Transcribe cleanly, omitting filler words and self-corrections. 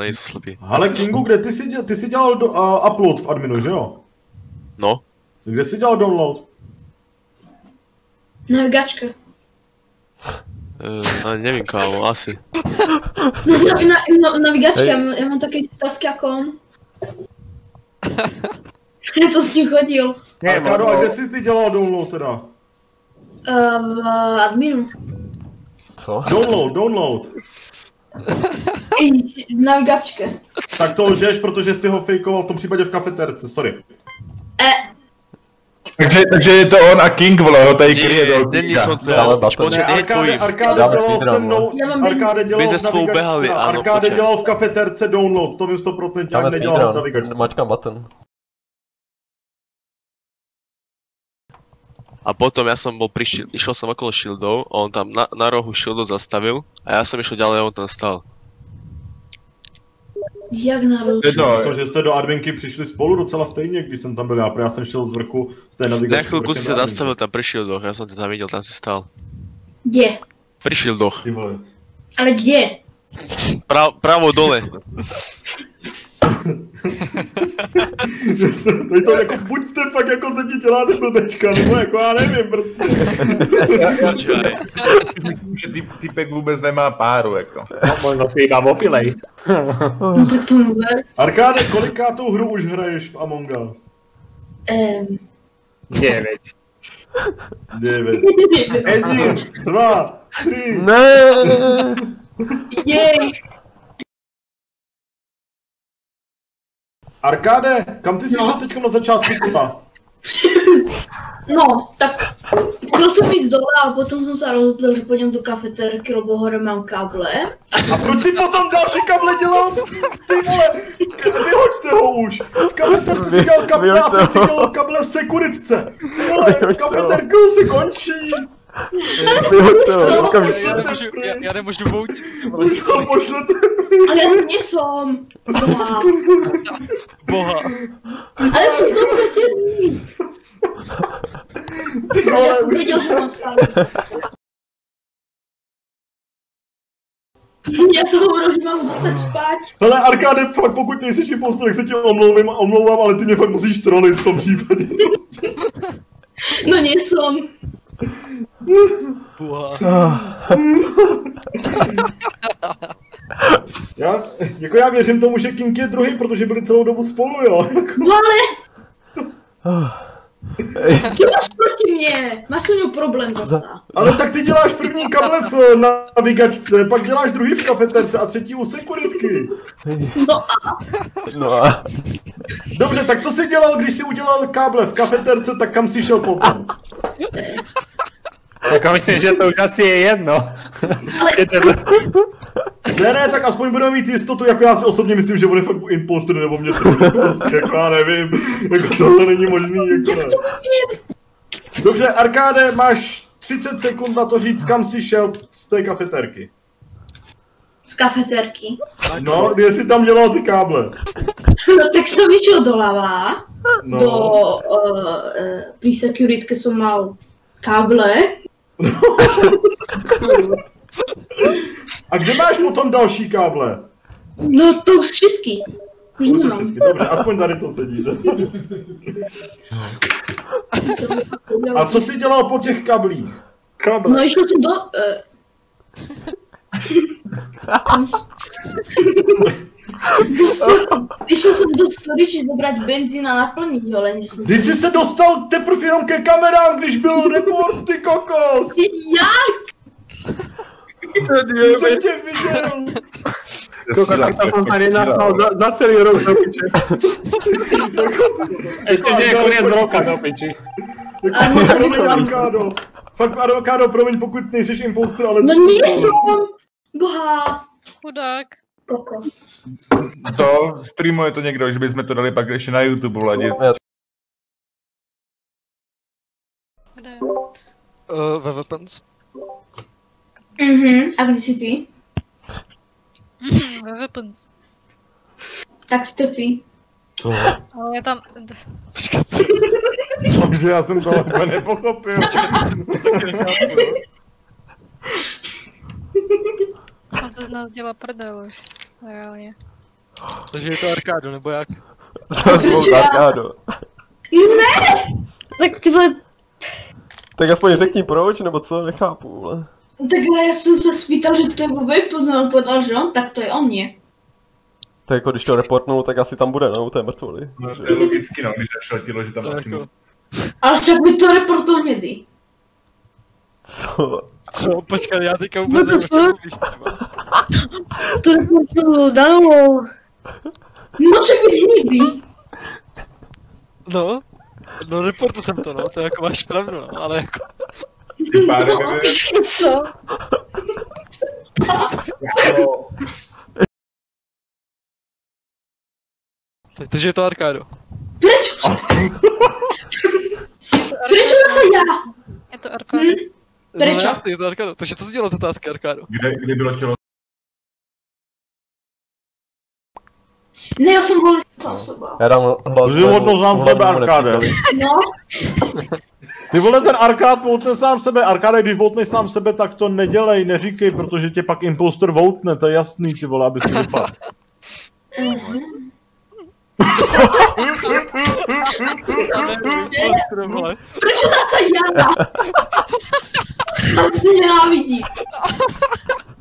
nejsou slepý. Ale Kingu, kde ty jsi dělal upload v adminu, že jo? No. Kde jsi dělal download? Navigačka. Nevím kámo, asi. No, navigačka, já mám taky task jako on. Já jsem s tím chodil. Arkádo, a kde jsi ty dělal download teda? V adminu. Co? Download. V navigačce. Tak to lžeš, protože jsi ho fejkoval v tom případě v kafetérce, sorry. Takže je to on a King, vole, ho tady kryje do Není jsou to, počkej, teď povím. Arkáde dělal se mnou, Arkáde dělal v kafetérce download, to vím 100%, jak nedělal v navigačce. Mačkám button. A potom ja som bol išiel som okolo shieldov, on tam na rohu shieldov zastavil a ja som išiel ďalej a on tam stál. Jak náhodou? Protože jste do adminky přišli spolu docela stejně, když jsem tam byl já jsem šel z vrchu z té navigačky. Na chvíľku si sa zastavil tam pri shieldoch, ja som ťa tam videl, tam si stál. Kde? Pri shieldoch. Ale kde? Pravo dole. Tady to jako buď jste fakt jako ze mě děláte blbečka, nebo jako já nevím prostě. Že typek vůbec nemá páru, jako. No, možno si iba opilej. No tak to nebude. Arkáde, kolikátou hru už hraješ v Among Us? 9. 9. 1, 2, 3. Ne. Jej. Arkáde, kam ty jsi šel teďko na začátku kurva? No, tak chtěl jsem jít dole a potom jsem se rozhodl, že půjdem do kafetérky, lebo hore mám kable. A proč si potom další kable dělal? Ty vole, vyhoďte ho už. V kafetérce si dělal kable a teď si dělal kable v sekuritce. Ty vole, kafetérka se končí. Vyhoďte ho, okamžitě. Já nemůžu voutit. Už ho pošlete. Ale já nesom. Boha. Ale jsem to chtěl. Já jsem věděl, že mám stát. Já jsem hovoril, že mám zůstat spát. Hele Arkáde, fakt pokud nejsi impostor, tak se tě omlouvám, ale ty mě fakt musíš trolit v tom případě. No nesom. Boha. Já věřím tomu, že King je druhý, protože byli celou dobu spolu, jo. No ale... Co máš proti mně? Máš s ním problém zase. Ale tak ty děláš první kable v navigačce, pak děláš druhý v kafetérce a třetí u sekuritky. No a? Dobře, tak co jsi dělal, když jsi udělal káble v kafetérce, tak kam jsi šel potom? Tak myslím, že to už asi je jedno. Ne, tak aspoň budeme mít jistotu, jako já si osobně myslím, že on je fakt impostor, nebo mě to prostě, jako já nevím, jako tohle není možný, jako ne. Dobře, Arkáde, máš 30 sekund na to říct, kam jsi šel z té kafetérky. Z kafetérky? No, kde jsi tam dělal ty káble? No tak jsem vyšel doleva, do pre-securitky jsem mal káble. A kde máš potom další káble? No to už všetky. Už nemám. Dobře, aspoň tady to sedí. A co jsi dělal po těch kablích? No išel jsem do... Išel jsem do storage dobrať benzín a naplnit, ale nesmím. Když jsi se dostal teprve jenom ke kamerám, když byl report, ty kokos! Jak? Co tě viděl? Koko, tak to jsem tady naspal za celý rok do piče. Ještě nie je koniec roka do piči. Promiň, Arkádo. Fakt, Arkádo, promiň, pokud nejsiš impostor, ale... No nejsem! Boha! Chudák. Koko. To streamuje to někdo, že bychom to dali pak ještě na YouTube vladit. Kde? Ve Weapons. A kde jsi ty? Ve Weapons. Tak jste ty. Ale je tam... Počkat, co? Cože, já jsem to úplně nepochopil. On se z nás dělá prdel už. Reálně. Takže je to Arkádo, nebo jak? Zazvou Arkádo. Ne! Tak ty vole, Tak aspoň řekni proč, nebo co, nechápu, vole. takhle já jsem se spýtal, že to je Bobby, poznal, povedal, že on, tak to je on je. Tak jako když to reportnul, tak asi tam bude, no, u té mrtvoly. No, to je logicky, no, když zašletilo, že tam To asi jako- musí. Ale však by to reportoval hnědý. Co? Co? Počkej, já teďka vůbec nevím, o čem mluvíš, třeba. To reportoval dalo. Může být hnědý. No reportu jsem to, no, to jako máš pravdu, no, ale jako... Tím pádem No, je co? jako... Takže je to Arkádo. Proč? Proč zase já? Je to Arkádo. Prečo? No, jak to je to Arkádo, takže to sdělal z otázky Arkádo. Kde bylo tělo? Ne, já jsem volil ta osoba. Já dám hlas. Životno sám sebe, Arkáde. No, Ty vole, ten Arkád voutne sám sebe. Arkáde, když voutneš sám sebe, tak to nedělej, neříkej, protože tě pak impostor voutne, to je jasný, ty vole, aby si vypadl. proč zase já? Já to nenávidím.